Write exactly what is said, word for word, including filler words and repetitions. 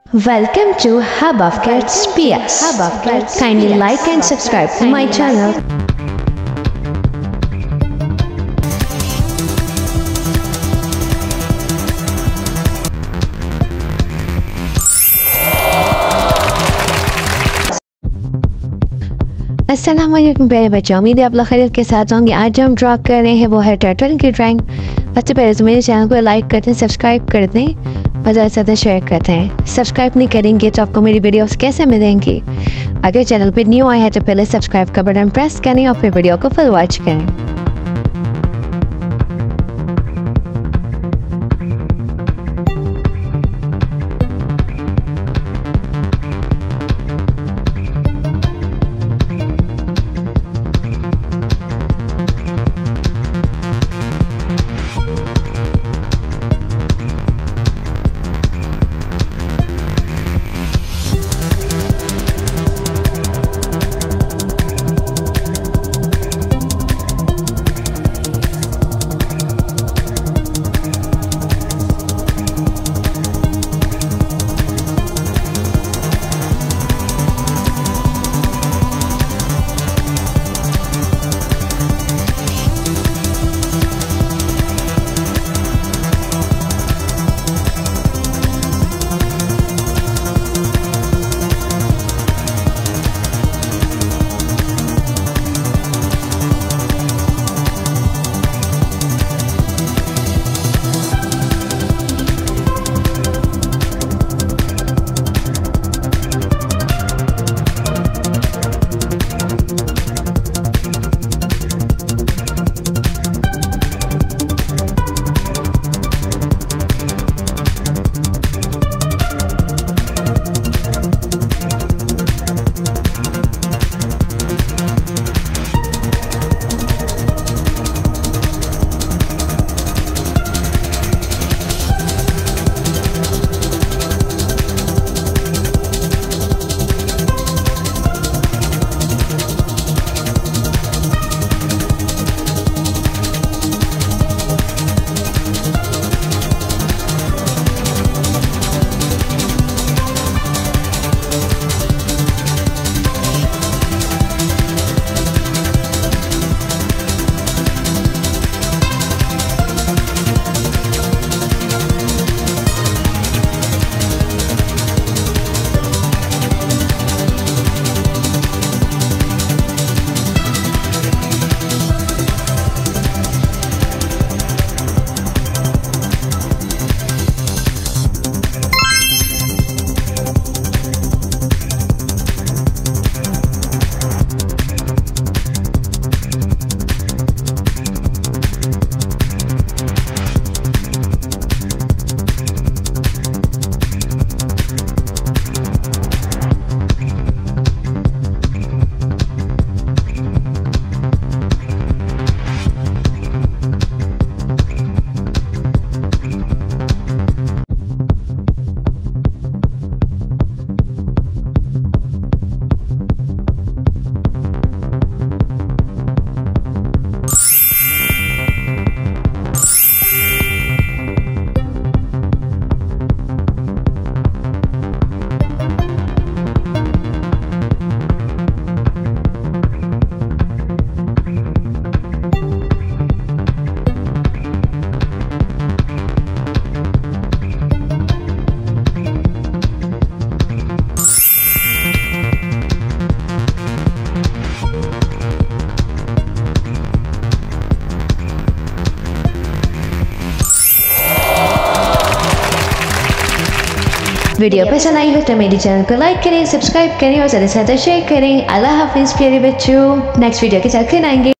Welcome to Hub of Kids P S. Hub of Kids. Kindly like and subscribe to my channel. अस्सलाम वालेकुम प्यारे बच्चों, उम्मीद है आप लोग खैरियत के साथ होंगे। आज जो हम ड्रॉ कर रहे हैं वो है टर्टल की ड्राइंग। सबसे पहले तो मेरे चैनल को लाइक करते हैं, सब्सक्राइब करते हैं और ज़्यादा से ज़्यादा शेयर करते हैं। सब्सक्राइब नहीं करेंगे तो आपको मेरी वीडियोस कैसे मिलेंगी? अगर चैनल पर न्यू आए हैं तो पहले सब्सक्राइब का बटन प्रेस करें और फिर वीडियो को फुल वॉच करें। वीडियो पसंद आई हो तो मेरे चैनल को लाइक करें, सब्सक्राइब करें और ज़्यादा से ज़्यादा शेयर करें। अल्लाह हाफिज़ प्यारे बच्चों, नेक्स्ट वीडियो के साथ फिर आएंगे।